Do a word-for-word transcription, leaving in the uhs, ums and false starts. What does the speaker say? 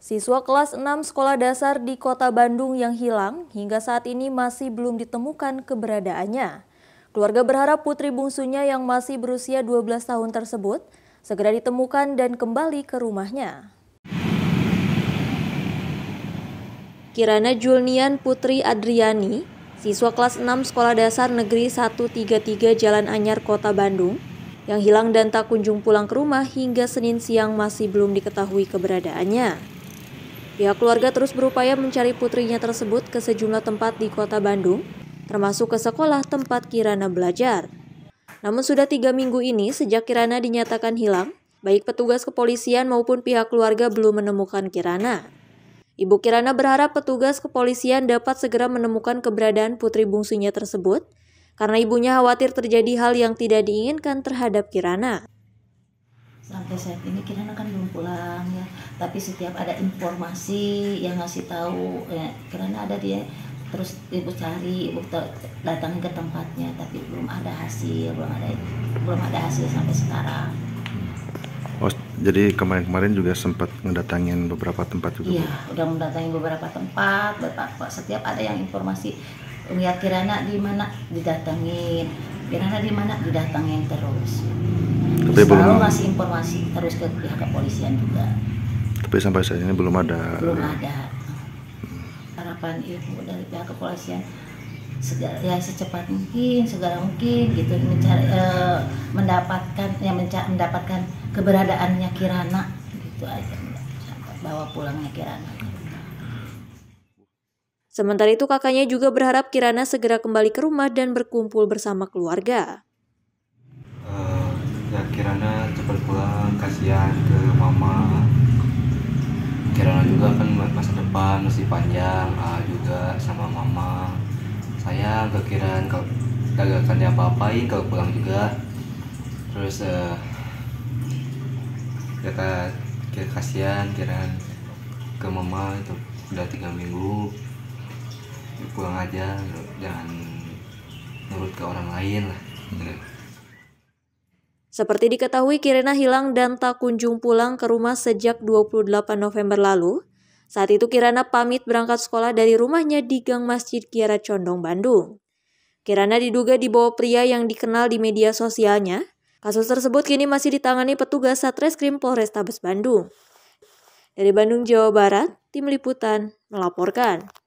Siswa kelas enam sekolah dasar di Kota Bandung yang hilang hingga saat ini masih belum ditemukan keberadaannya. Keluarga berharap putri bungsunya yang masih berusia dua belas tahun tersebut segera ditemukan dan kembali ke rumahnya. Kirana Julnian Putri Adriani, siswa kelas enam Sekolah Dasar Negeri seratus tiga puluh tiga Jalan Anyar, Kota Bandung, yang hilang dan tak kunjung pulang ke rumah hingga Senin siang masih belum diketahui keberadaannya. Pihak keluarga terus berupaya mencari putrinya tersebut ke sejumlah tempat di Kota Bandung, termasuk ke sekolah tempat Kirana belajar. Namun sudah tiga minggu ini sejak Kirana dinyatakan hilang, baik petugas kepolisian maupun pihak keluarga belum menemukan Kirana. Ibu Kirana berharap petugas kepolisian dapat segera menemukan keberadaan putri bungsunya tersebut, karena ibunya khawatir terjadi hal yang tidak diinginkan terhadap Kirana. Sampai saat ini Kirana kan belum pulang ya, tapi setiap ada informasi yang ngasih tahu ya, Kirana ada dia, terus ibu cari, ibu datang ke tempatnya, tapi belum ada hasil, belum ada belum ada hasil sampai sekarang. Oh, jadi kemarin-kemarin juga sempat mendatangin beberapa tempat juga? Iya, udah mendatangi beberapa tempat, beberapa setiap ada yang informasi lihat Kirana di mana didatangin, Kirana di mana didatangin terus. Tapi selalu belum ngasih informasi terus ke pihak kepolisian juga. Tapi sampai saat ini belum ada. Belum ada. Harapan ibu dari pihak kepolisian segera, ya secepat mungkin, segera mungkin gitu mencari, eh, mendapatkan ya mencari, mendapatkan keberadaannya Kirana gitu aja, bawa pulangnya Kirana. Sementara itu kakaknya juga berharap Kirana segera kembali ke rumah dan berkumpul bersama keluarga. Ya Kirana cepat pulang, kasihan ke mama. Kirana juga kan masa depan masih panjang, ah, juga sama mama. Saya ke Kirana kalau gak akan diapa-apain kalau pulang juga. Terus uh, ya kasihan Kirana ke mama, itu udah tiga minggu pulang aja, jangan nurut ke orang lain lah. Seperti diketahui, Kirana hilang dan tak kunjung pulang ke rumah sejak dua puluh delapan November lalu. Saat itu Kirana pamit berangkat sekolah dari rumahnya di Gang Masjid Kiara Condong, Bandung. Kirana diduga dibawa pria yang dikenal di media sosialnya. Kasus tersebut kini masih ditangani petugas Satreskrim Polrestabes Bandung. Dari Bandung, Jawa Barat, Tim Liputan melaporkan.